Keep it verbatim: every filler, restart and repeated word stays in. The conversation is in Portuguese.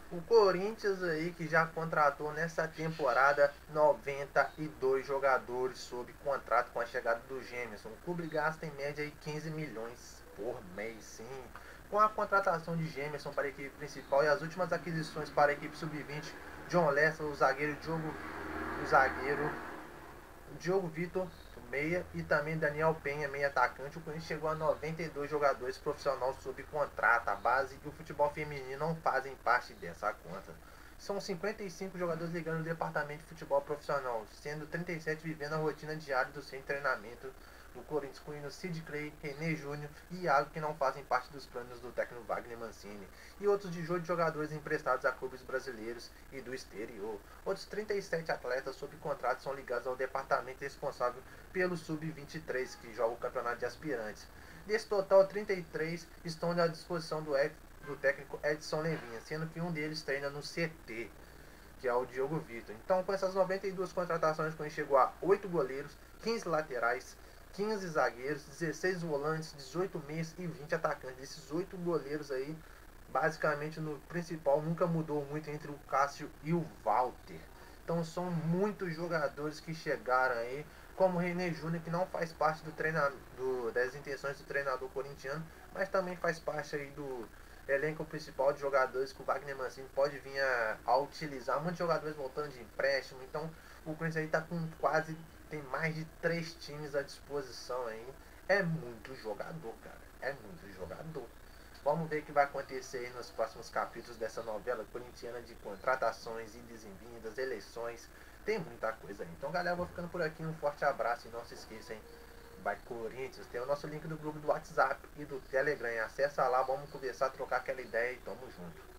O Corinthians aí que já contratou nessa temporada noventa e dois jogadores sob contrato com a chegada do Jamerson. O clube gasta em média aí quinze milhões por mês, sim. Com a contratação de Jamerson para a equipe principal e as últimas aquisições para a equipe sub vinte, John Lessa, o zagueiro Diogo, o zagueiro Diogo Vitor, meia, e também Daniel Penha, meia atacante. O Corinthians chegou a noventa e dois jogadores profissionais sob contrato. A base e o futebol feminino não fazem parte dessa conta. São cinquenta e cinco jogadores ligando no departamento de futebol profissional, sendo trinta e sete vivendo a rotina diária do seu treinamento do Corinthians, incluindo Sid Clay, René Júnior e Iago, que não fazem parte dos planos do técnico Wagner Mancini, e outros dezoito jogadores emprestados a clubes brasileiros e do exterior. Outros trinta e sete atletas sob contrato são ligados ao departamento responsável pelo sub vinte e três, que joga o campeonato de aspirantes. Desse total, trinta e três estão à disposição do, do técnico Edson Levinha, sendo que um deles treina no C T, que é o Diogo Vitor. Então, com essas noventa e duas contratações, quando chegou a oito goleiros, quinze laterais, quinze zagueiros, dezesseis volantes, dezoito meias e vinte atacantes. Esses oito goleiros aí, basicamente no principal, nunca mudou muito entre o Cássio e o Walter. Então são muitos jogadores que chegaram aí, como o René Júnior, que não faz parte do treinador, do, das intenções do treinador corintiano, mas também faz parte aí do elenco principal de jogadores que o Wagner Mancini pode vir a, a utilizar. Muitos jogadores voltando de empréstimo, então o Corinthians aí tá com quase, tem mais de três times à disposição aí. É muito jogador, cara, é muito jogador. Vamos ver o que vai acontecer aí nos próximos capítulos dessa novela corintiana de contratações, idas e vindas, eleições. Tem muita coisa aí. Então, galera, eu vou ficando por aqui. Um forte abraço e não se esqueçam, hein? Vai Corinthians. Tem o nosso link do grupo do WhatsApp e do Telegram. Acessa lá, vamos conversar, trocar aquela ideia e tamo junto.